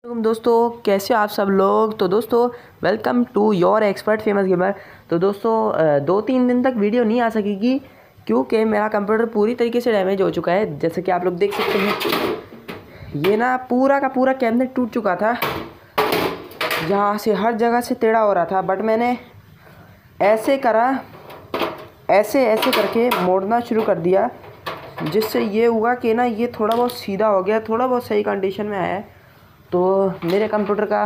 दोस्तों कैसे हो आप सब लोग। तो दोस्तों welcome to your expert famous gamer. तो दोस्तों 2-3 दिन तक वीडियो नहीं आ सकेगी क्योंकि मेरा कंप्यूटर पूरी तरीके से डैमेज हो चुका है। जैसे कि आप लोग देख सकते हैं ये ना पूरा का पूरा कैबिनेट टूट चुका था, यहाँ से हर जगह से टेढ़ा हो रहा था। बट मैंने ऐसे करा, ऐसे करके मोड़ना शुरू कर दिया, जिससे ये हुआ कि ना ये थोड़ा बहुत सीधा हो गया, थोड़ा बहुत सही कंडीशन में आया है। तो मेरे कंप्यूटर का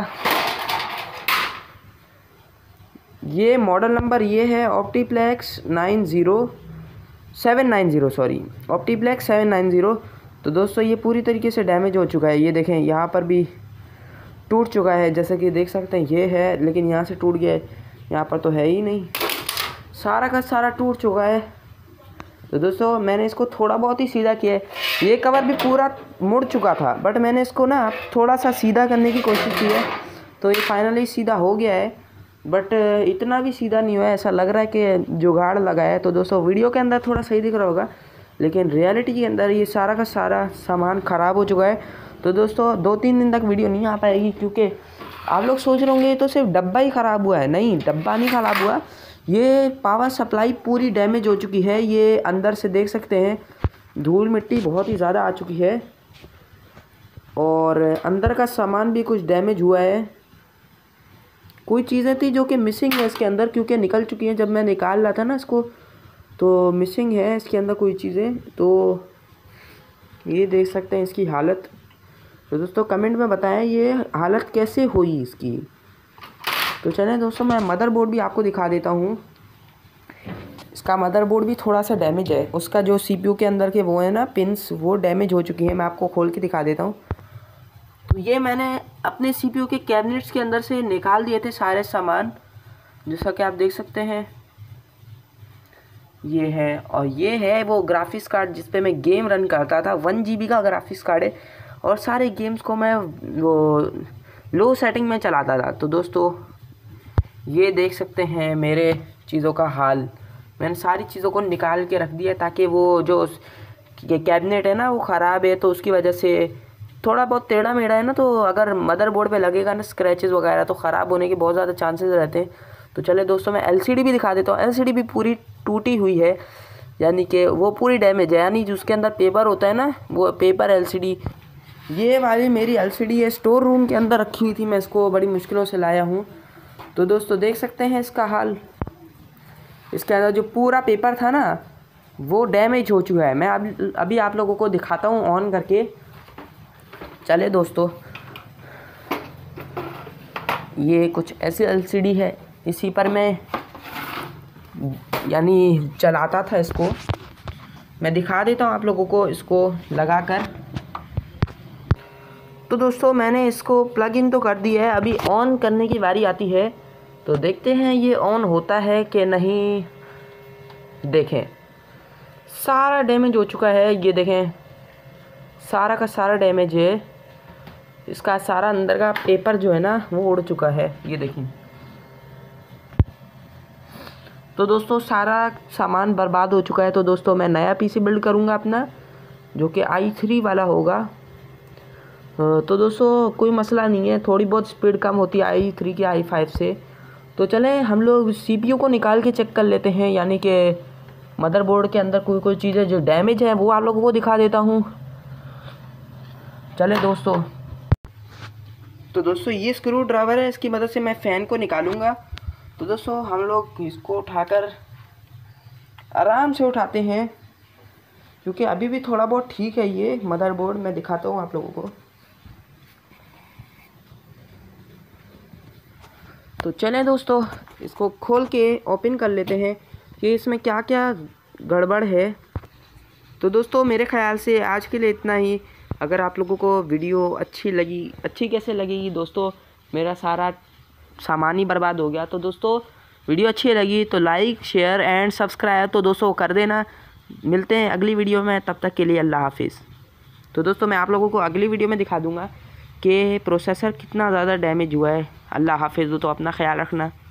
ये मॉडल नंबर ये है ऑप्टीप्लेक्स 790। तो दोस्तों ये पूरी तरीके से डैमेज हो चुका है। ये देखें यहाँ पर भी टूट चुका है, जैसे कि देख सकते हैं ये है, लेकिन यहाँ से टूट गया है, यहाँ पर तो है ही नहीं, सारा का सारा टूट चुका है। तो दोस्तों मैंने इसको थोड़ा बहुत ही सीधा किया है। ये कवर भी पूरा मुड़ चुका था, बट मैंने इसको ना थोड़ा सा सीधा करने की कोशिश की है, तो ये फाइनली सीधा हो गया है। बट इतना भी सीधा नहीं हुआ है, ऐसा लग रहा है कि जुगाड़ लगा है। तो दोस्तों वीडियो के अंदर थोड़ा सही दिख रहा होगा, लेकिन रियलिटी के अंदर ये सारा का सारा सामान ख़राब हो चुका है। तो दोस्तों 2-3 दिन तक वीडियो नहीं आ पाएगी, क्योंकि आप लोग सोच रहे होंगे तो सिर्फ डब्बा ही ख़राब हुआ है। नहीं, डब्बा नहीं ख़राब हुआ, ये पावर सप्लाई पूरी डैमेज हो चुकी है। ये अंदर से देख सकते हैं धूल मिट्टी बहुत ही ज़्यादा आ चुकी है, और अंदर का सामान भी कुछ डैमेज हुआ है। कोई चीज़ें थी जो कि मिसिंग है इसके अंदर, क्योंकि निकल चुकी हैं। जब मैं निकाल रहा था ना इसको, तो मिसिंग है इसके अंदर कोई चीज़ें। तो ये देख सकते हैं इसकी हालत। तो दोस्तों कमेंट में बताएं ये हालत कैसे हुई इसकी। तो चलें दोस्तों मैं मदरबोर्ड भी आपको दिखा देता हूँ। इसका मदरबोर्ड भी थोड़ा सा डैमेज है, उसका जो सीपीयू के अंदर के वो है ना पिंस, वो डैमेज हो चुकी हैं। मैं आपको खोल के दिखा देता हूँ। तो ये मैंने अपने सीपीयू के कैबिनेट्स के अंदर से निकाल दिए थे सारे सामान, जैसा कि आप देख सकते हैं ये है। और ये है वो ग्राफिक्स कार्ड जिस पे मैं गेम रन करता था। 1 GB का ग्राफिक्स कार्ड है, और सारे गेम्स को मैं वो लो सेटिंग में चलाता था। तो दोस्तों ये देख सकते हैं मेरे चीज़ों का हाल। मैंने सारी चीज़ों को निकाल के रख दिया, ताकि वो जो कैबिनेट है ना वो ख़राब है, तो उसकी वजह से थोड़ा बहुत टेढ़ा मेढ़ा है ना, तो अगर मदरबोर्ड पे लगेगा ना स्क्रैचेस वगैरह, तो ख़राब होने के बहुत ज़्यादा चांसेस रहते हैं। तो चले दोस्तों मैं LCD भी दिखा देता हूँ। LCD भी पूरी टूटी हुई है, यानी कि वो पूरी डैमेज है, यानी जो उसके अंदर पेपर होता है ना वो पेपर LCD। ये वाली मेरी LCD है, स्टोर रूम के अंदर रखी हुई थी, मैं इसको बड़ी मुश्किलों से लाया हूँ। तो दोस्तों देख सकते हैं इसका हाल। इसके अंदर जो पूरा पेपर था ना वो डैमेज हो चुका है। मैं अभी आप लोगों को दिखाता हूँ ऑन करके। चले दोस्तों ये कुछ ऐसी LCD है, इसी पर मैं यानी चलाता था इसको। मैं दिखा देता हूँ आप लोगों को इसको लगाकर। तो दोस्तों मैंने इसको प्लग इन तो कर दिया है, अभी ऑन करने की बारी आती है। तो देखते हैं ये ऑन होता है कि नहीं। देखें सारा डैमेज हो चुका है, ये देखें सारा का सारा डैमेज है। इसका सारा अंदर का पेपर जो है ना वो उड़ चुका है, ये देखें। तो दोस्तों सारा सामान बर्बाद हो चुका है। तो दोस्तों मैं नया PC बिल्ड करूँगा अपना, जो कि i3 वाला होगा। तो दोस्तों कोई मसला नहीं है, थोड़ी बहुत स्पीड कम होती है i3 की i5 से। तो चलें हम लोग CPU को निकाल के चेक कर लेते हैं, यानी कि मदरबोर्ड के अंदर कोई चीज़ें जो डैमेज है वो आप लोगों को दिखा देता हूँ। चलें दोस्तों। तो दोस्तों ये स्क्रू ड्राइवर है, इसकी मदद से मैं फ़ैन को निकालूँगा। तो दोस्तों हम लोग इसको उठाकर आराम से उठाते हैं, क्योंकि अभी भी थोड़ा बहुत ठीक है ये मदरबोर्ड। मैं दिखाता हूँ आप लोगों को। तो चलें दोस्तों इसको खोल के ओपन कर लेते हैं कि इसमें क्या क्या गड़बड़ है। तो दोस्तों मेरे ख़्याल से आज के लिए इतना ही। अगर आप लोगों को वीडियो अच्छी कैसे लगेगी दोस्तों, मेरा सारा सामान ही बर्बाद हो गया। तो दोस्तों वीडियो अच्छी लगी तो लाइक शेयर एंड सब्सक्राइब तो दोस्तों कर देना। मिलते हैं अगली वीडियो में, तब तक के लिए अल्लाह हाफिज़। तो दोस्तों मैं आप लोगों को अगली वीडियो में दिखा दूँगा कि प्रोसेसर कितना ज़्यादा डैमेज हुआ है। अल्लाह हाफिज़। तो अपना ख्याल रखना।